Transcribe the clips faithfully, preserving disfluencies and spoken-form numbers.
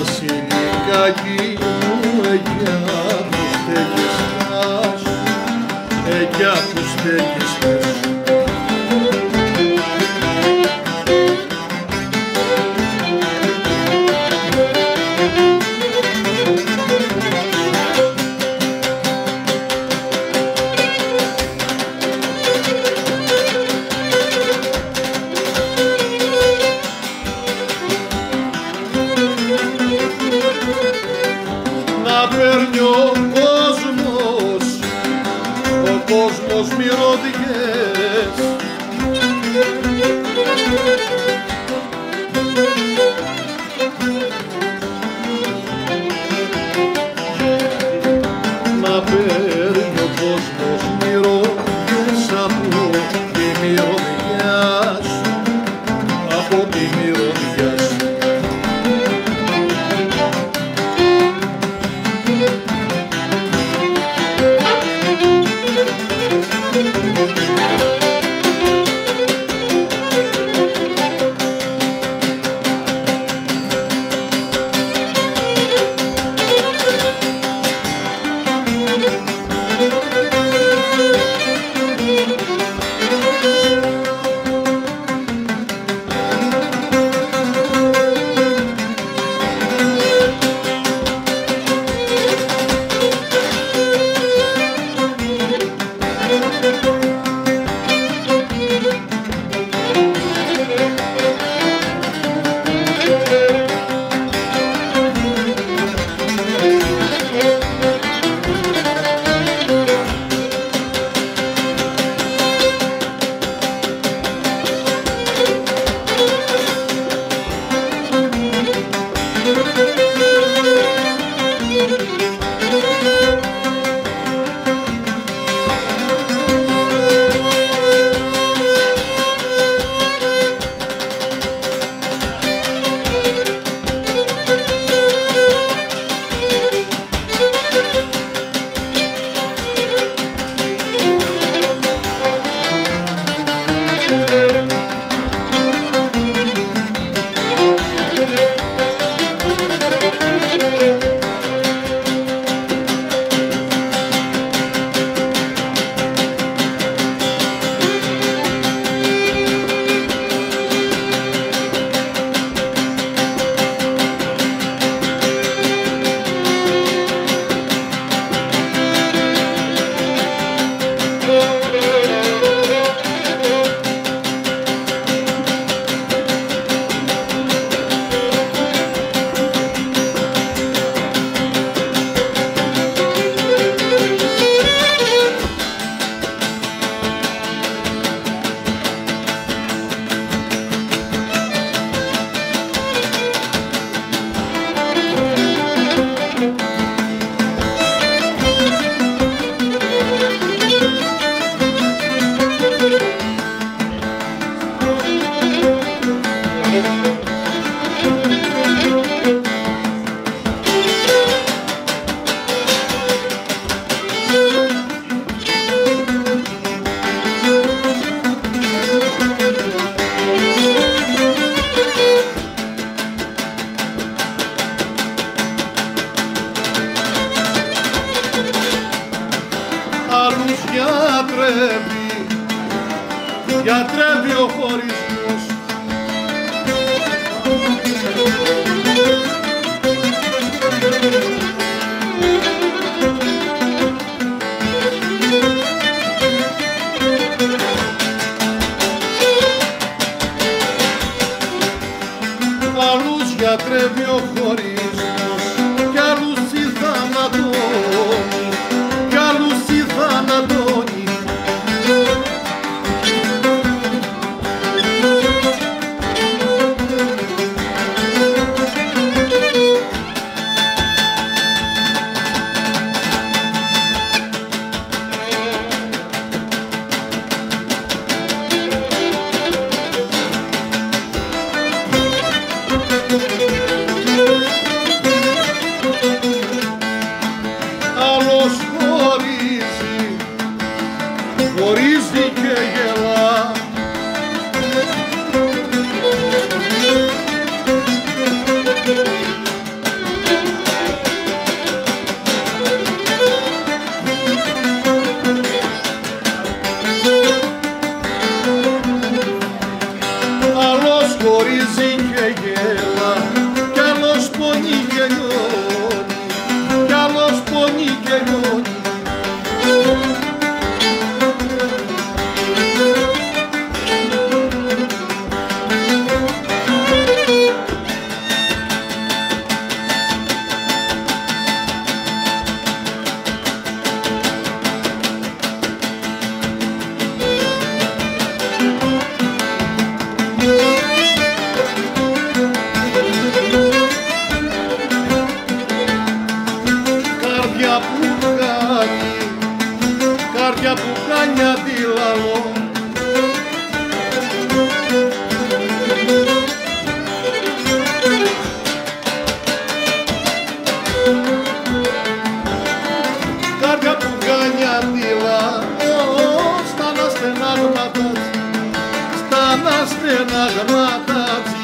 Βασιλικάκι μου, εγιά που στέκεις χάσου, εγιά που στέκεις χάσου. Να παίρνει ο κόσμος, ο κόσμος μυρωδιές, να παίρνει ο κόσμος μυρωδιές από τη μυρωδιά σου, από τη μυρωδιά σου. Άλλους γιατρεύει, γιατρεύει ο χωρισμός. Άλλους γιατρεύει ο χωρισμός κι άλλους η θανατώνει, κι άλλους η θανατώνει. Thank you. πουγάνια τι λαλώ. Κάποια πουγάνια τι λαλώ, στα να στενάγματα, στα να στενάγματα.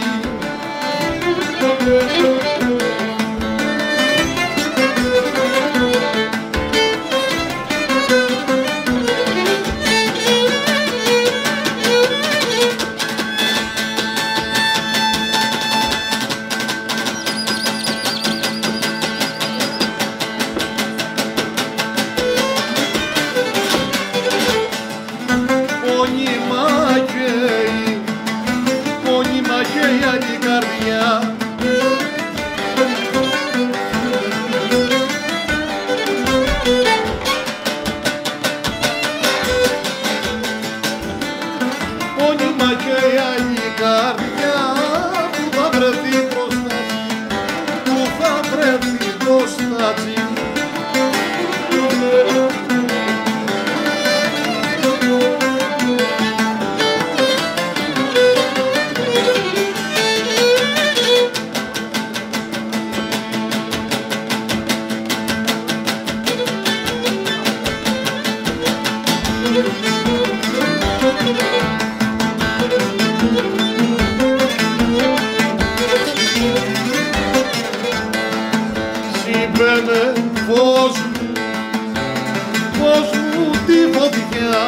Σύμπαινε φως μου, φως μου τη φωτιά.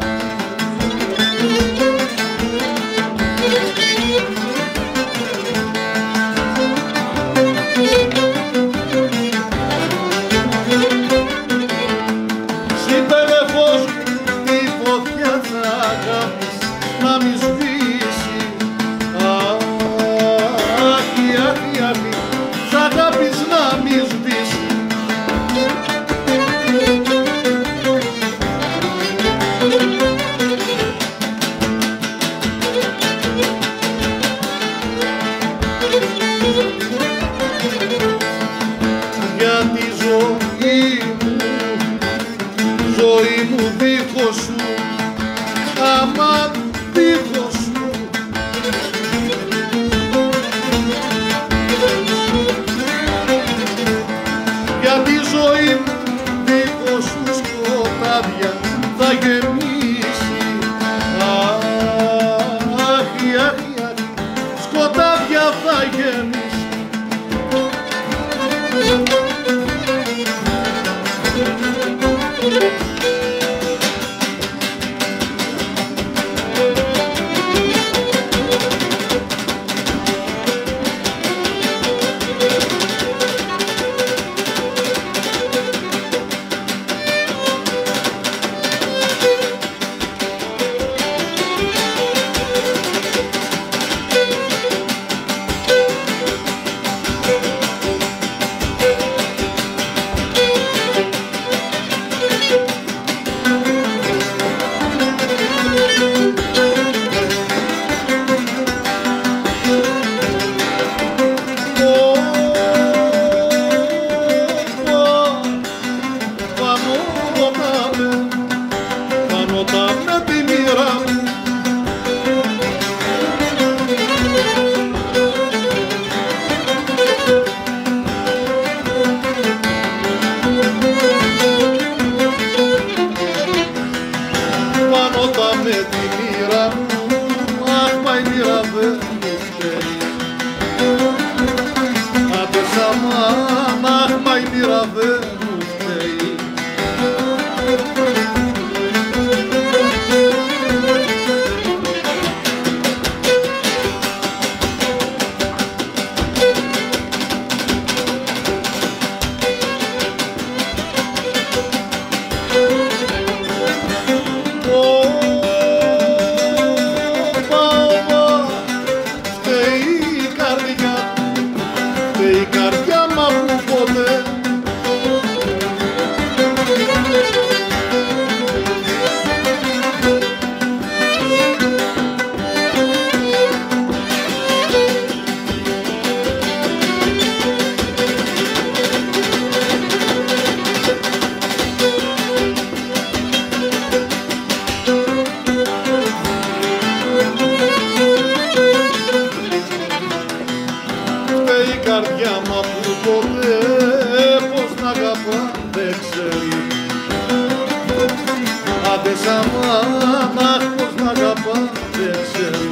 Σύμπαινε φως μου τη φωτιά της αγάπης να μη σβήσει. Αχ, αχ, αχ, της αγάπης να μη σβήσει. Για τη ζωή μου, ζωή μου δίχως σου, άμα δίχως σου. Για τη ζωή μου δίχως σου σκοτάδια θα γεμίσει. Αχ, αχ, αχ, σκοτάδια θα γεμίσει. Με τη μοίρα μου, αχ, μα η μοίρα δεν μου φταίει. Άντε σαμάν, αχ, μα η μοίρα δεν μου φταίει. ποτέ πως να αγαπά δεν ξέρει. Άντε σαμάνα πως να αγαπά δεν ξέρει.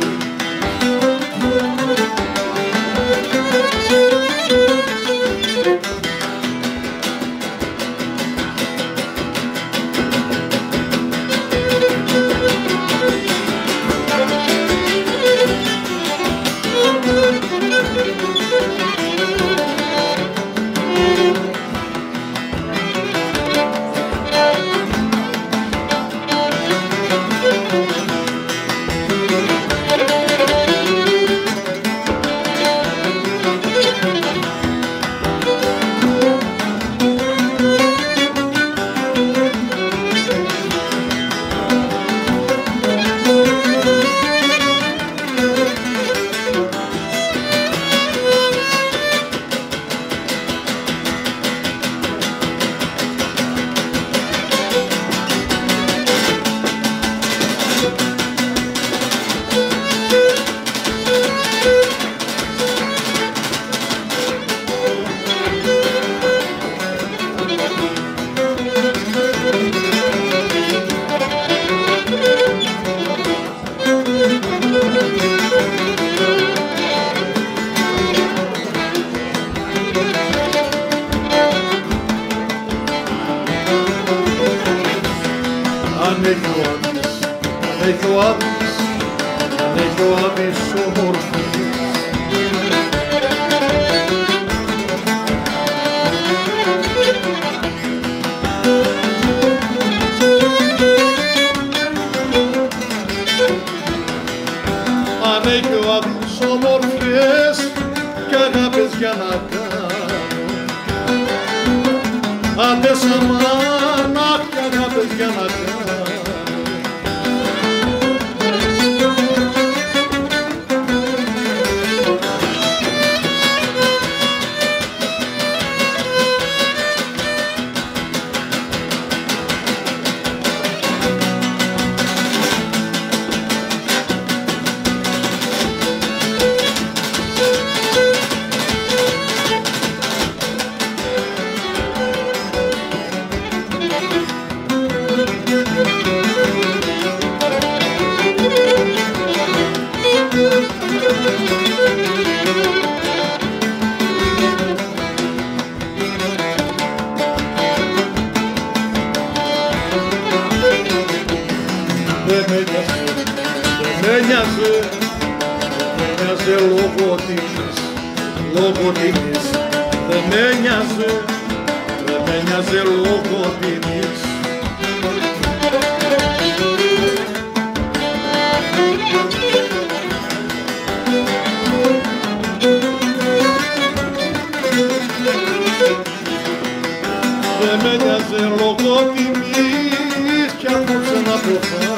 Αν έχει ο Άδης, αν έχει ο Άδης, αν έχει ο Άδης ομορφής. Αν έχει ο Άδης ομορφές κι αγάπες για να κάνω, άντε σαμάνα κι αγάπες για να κάνω. Δεν με νοιάζει, δεν με νοιάζει, δεν με νοιάζει λόγω τιμής, λόγω τιμής. Δεν με νοιάζει, δεν με νοιάζει λόγω τιμής. Δεν με νοιάζει λόγω τιμής κι απόψε να προφάνω.